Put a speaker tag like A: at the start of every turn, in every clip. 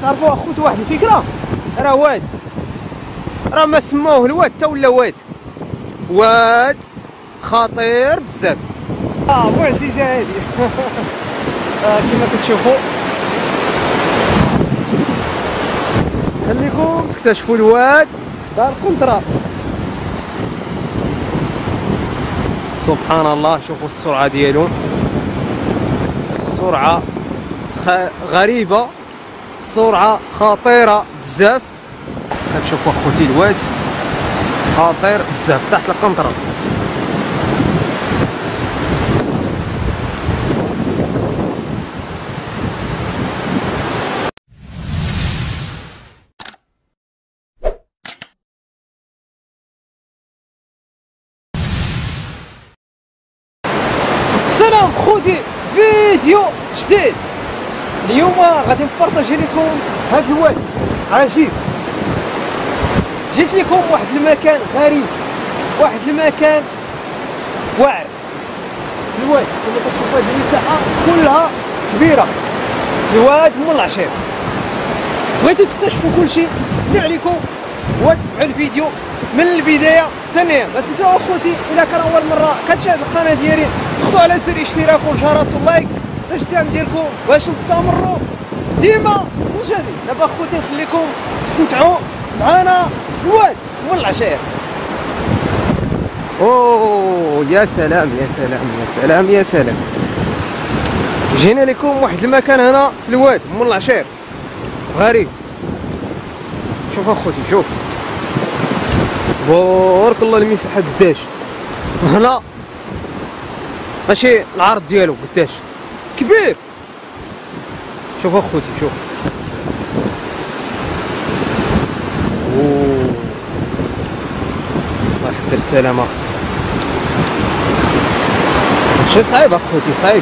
A: تعرفوا اخوتي واحد الفكره، راه واد، راه ما سموه الواد تا ولا واد، واد خطير بزاف. معززه هذه. كما كتشوفوا خليكم تكتشفوا الواد دار الكونترا. سبحان الله، شوفوا السرعه ديالو، السرعه غريبه، سرعه خطيره بزاف. كتشوفوا اخوتي الواد خطير بزاف تحت القنطره. السلام خوتي، فيديو جديد. اليوم غادي نبارطاجي لكم هذا الواد عجيب. جيت لكم واحد المكان غريب، واحد المكان واعر. الواد كما كتشوفوا هذه المساحه كلها كبيره، الواد من العشير. بغيتو تكتشفوا كلشي، اللي عليكم هو تبعوا الفيديو من البدايه حتى النهايه. ما تنساو اخوتي الا كان اول مره كتشاهد القناه ديالي تضغطوا على زر الاشتراك والجرس واللايك باش الدعم ديالكم باش نستمروا ديما مجانين. دابا اخوتي نخليكم تستمتعوا معنا الواد من العشير. اوه يا سلام يا سلام يا سلام يا سلام. جينا لكم واحد المكان هنا في الواد من العشير غريب. شوف اخوتي، شوف بارك الله المساحه قداش هنا، ماشي العرض ديالو قداش كبير. شوف اخوتي، شوف اوه الله يحفظ السلامه. شي صعيب اخوتي، صعيب.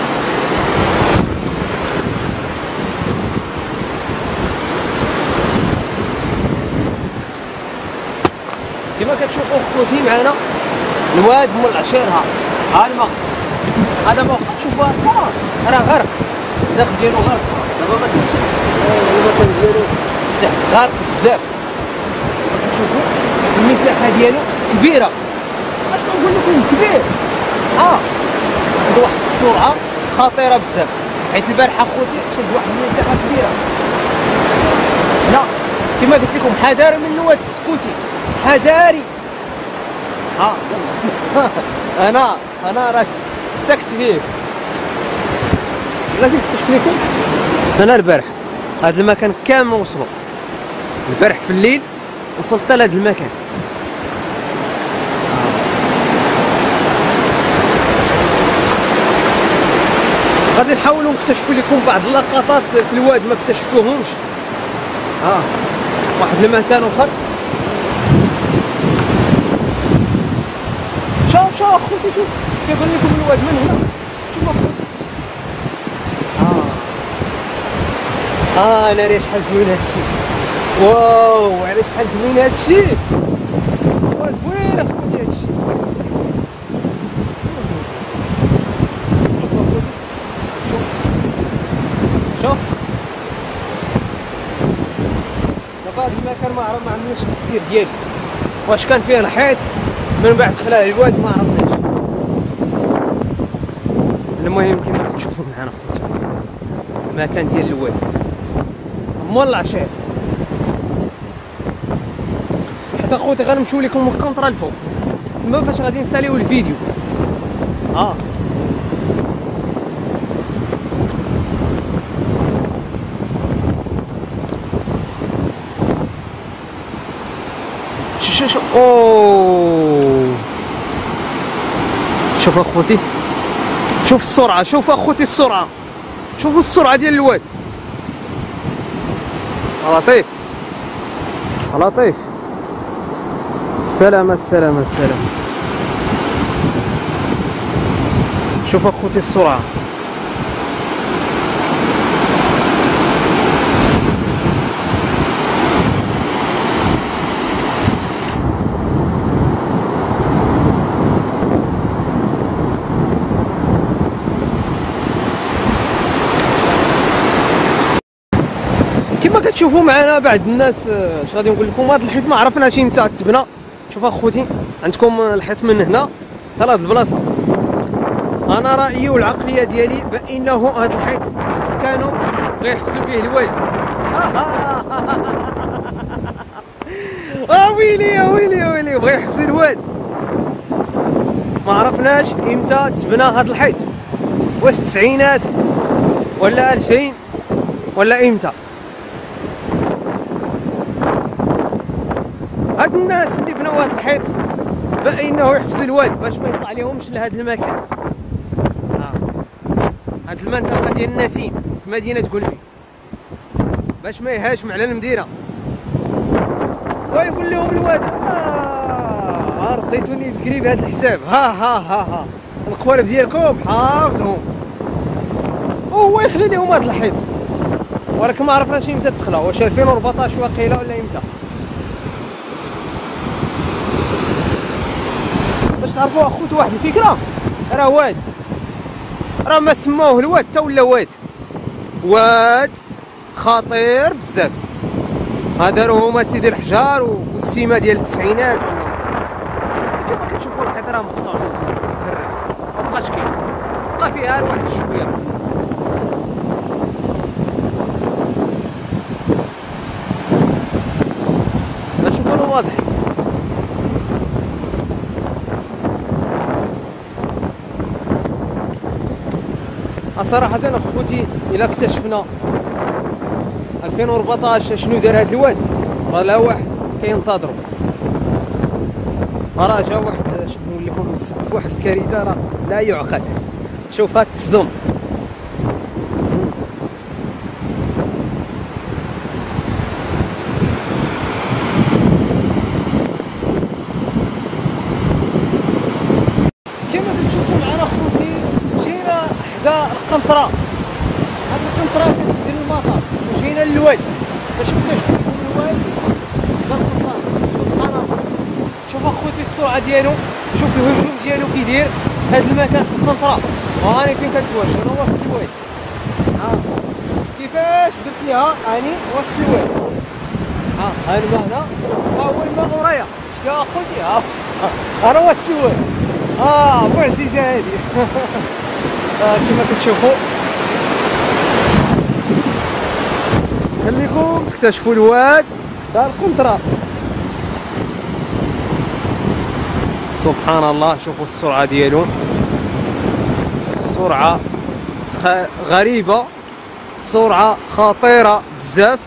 A: كما كتشوفوا اخوتي معنا الواد من العشير. ها الماء هذا ما كتشوفوا راه غرق، الداخل ديالو غرق. دابا ما كاينش المكان ديالو غرق بزاف. كتشوفوا المساحه ديالو كبيره، اش نقول لكم كبير. عنده واحد السرعه خطيره بزاف، حيت البارحه اخوتي شد واحد المساحه كبيره. لا كما قلت لكم حذاري من الواد السكوتي، حذاري. يلا. انا راه سكت فيه. لازم نكتشف لكم انا البارح هذا المكان كامل وصلوا. البارح في الليل وصلت لهذا المكان. غادي نحاولوا نكتشفوا لكم بعض اللقطات في الواد ما اكتشفتوهمش. واحد المكان اخر. شوف اخوتي، شوف كيبان لكم الواد من هنا. شوف اخوتي، انا راه شحال زوين هادشي. واو على شحال زوين هادشي. زوين اخوتي هادشي، زوين. شوف دابا هاد المكان ما عندناش التفسير ديالو، واش كان فيه الحيط من بعد خلاه الواد ما عرفناش. المهم كما كتشوفوا معنا خوتي المكان ديال الواد مول العشير. حتى اخوتي غنمشيو لكم الكونطرا الفوق تما فاش غادي نساليو الفيديو. شوف اوه شوف اخوتي، شوف السرعه، شوف اخوتي السرعه، شوفوا السرعه ديال الواد. لطيف لطيف. السلامه السلامه السلامه. شوف اخوتي السرعه. كما كتشوفوا معنا بعض الناس اش غادي نقول لكم، هذا الحيط ما عرفناش امتى تبنى. شوف اخوتي عندكم الحيط من هنا حتى لهاد البلاصه. انا رايي والعقليه ديالي بانه هذا الحيط كانوا غيحبسوا به الواد. ويلي يا ويلي يا ويلي، بغا يحبسوا الواد. ما عرفناش امتى تبنى هذا الحيط، واش التسعينات ولا 2000 ولا امتى. هاد الناس اللي بناو هاد الحيط بانه يحبسوا الواد باش ما يطلع لهمش لهاد المكان. هاد المنطقه ديال النسيم في مدينه قلبي باش ما يهاجم على المدينه ويقول لهم الواد رديتوني بكري بهذا الحساب. ها القوالب ديالكم حافظهم، وهو يخلي لهم هذا الحيط. ولكن ما عرفناش امتى دخلها، واش 2014 واقيلا ولا امتى. باش تعرفوا اخوت واحد الفكره، راه واد راه ما سماوه الواد تا ولا واد خطير بزاف. هذا راه هما سيدي الحجار والسيمه ديال التسعينات. كما كتشوفوا الحيط راه مقطوع متهرس، مابقاش كاين، بقى فيها واحد شويه. نشوفوا انه واضح. صراحة اخوتي الا اكتشفنا 2014 شنو دار هاد الواد، راه لا واحد كينتظروا، راه جا واحد شنو نقول لكم سبب واحد الكارثة راه لا يعقل. شوف هاد تصدم. كما كتشوفوا معنا اخوتي جينا حدا القنطرة. هاد القنطرة كتدير المطار وجينا للواد باش نكتشفوا الواد دا القنطرة. سبحان الله. شوف اخوتي السرعة ديالو، شوف الهجوم ديالو كيدير هاد المكان في القنطرة. وهاني فين كتواجه، انا وسط الواد. كيفاش درت ليها هاني وسط الواد. ها الماء هنا، ها هو الماء ورايا، شتي اخوتي. انا وسط الواد. معجزة هادي. كما كتشوفوا خليكم تكتشفوا الواد تاع القنطرة. سبحان الله. شوفوا السرعة ديالو، السرعة غريبة، سرعة خطيرة بزاف.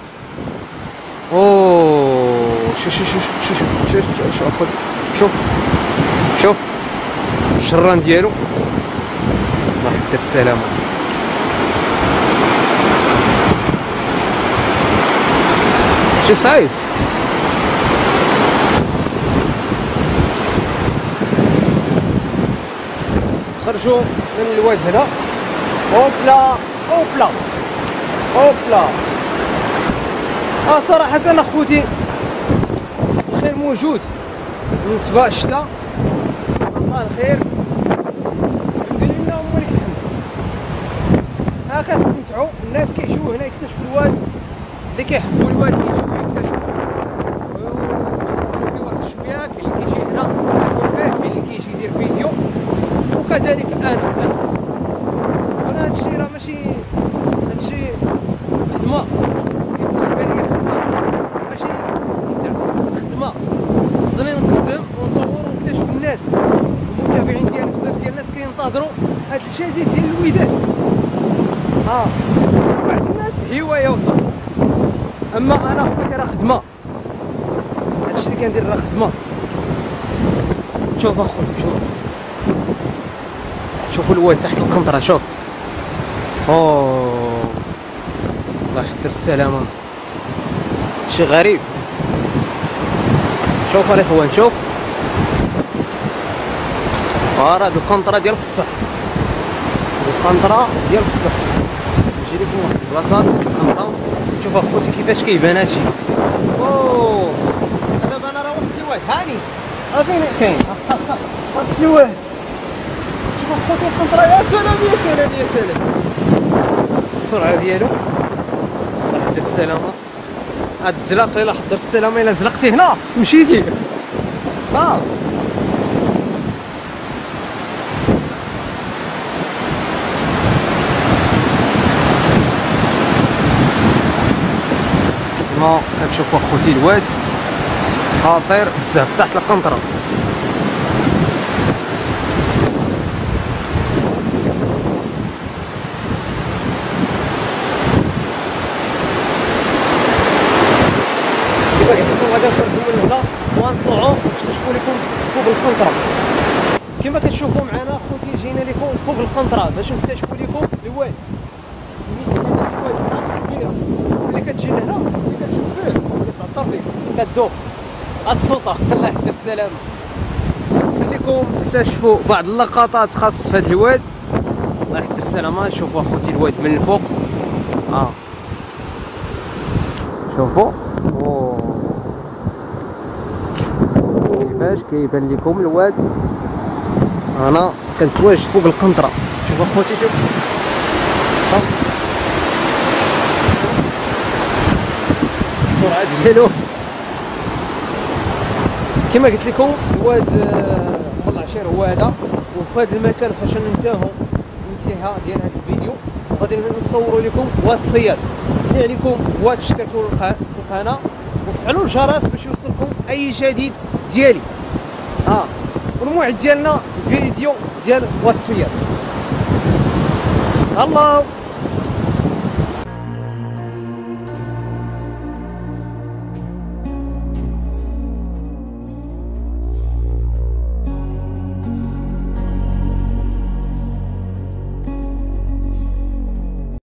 A: شوف اخوتي، شوف الشران ديالو، الله يحفظ السلامة. شي صعيب. خرجوا من الواد هنا. اوبلا. صراحة اخوتي الخير موجود بالنسبة للشتا، الله الخير الحمد لله ولك الحمد. كنستمتعوا، الناس كيجيو هنا يكتشفوا الواد، اللي كيحبوا الواد كيجيو يكتشفوا ويتفرجوا فيه واحد شويه. كاين اللي كيجي هنا يصور فيه، كاين اللي كيجي يدير فيديو، وكذلك انا هادشي راه ماشي هادشي خدمه، بالنسبه لي خدمه ماشي نستمتع، خدمه خصني نقدم ونصور ونكتشف الناس. المتابعين ديالي بزاف ديال الناس كينتظروا هاد الجديد ديال الوداد. بعض الناس هوايه وصافي، اما انا خوتي راه خدمه. هادشي اللي كندير راه خدمه. شوف اخوتي، شوفوا الواد تحت القنطرة. شوف الله يحفظ السلامة، شي غريب. شوف الاخوان، شوف راه هاد القنطرة ديال بصح، القنطرة ديال بصح. نجي لكم واحد البلاصة القنطرة. شوف اخوتي كيفاش كيبان هادشي. دابا انا راه وسط الواد. هاني فين كاين وسط الواد. شوف اخوتي القنطرة. يا سلام السرعة ديالو، الله يحفظ السلامة. السلامه. هاد الزلاق الا حضر السلامه الا زلقتي هنا مشيتي. كما كتشوفوا اخوتي الواد خطير بزاف تحت القنطره. غادي نخرجوا من هنا ونطلعوا نكتشفوا لكم فوق القنطره. كما كتشوفوا معنا اخوتي جينا لكم فوق القنطره باش نكتشفوا لكم الواد. ملي كتجي لهنا ملي كتشوف فيه كتعطر فيه كتذوق غتصوطه. الله يحفظ السلامه. خليكم تكتشفوا بعض اللقطات خاص في هذا الواد. الله يحفظ السلامه. شوفوا اخوتي الواد من الفوق. شوفوا كيفاش كيبان لكم الواد. انا كنتواجد فوق القنطره. شوفوا اخوتي شوف السرعه ديالو. كما قلت لكم الواد مول العشير هو هذا. وفي هذا المكان فاش ننتهوا الانتهاء ديال هذا الفيديو غادي نصوروا لكم واد الصياد. اللي عليكم هو تشتركوا في القناه وفعلوا الجرس باش يوصلكم اي جديد ديالي. والموعد ديالنا فيديو ديال واد الصياد. الله.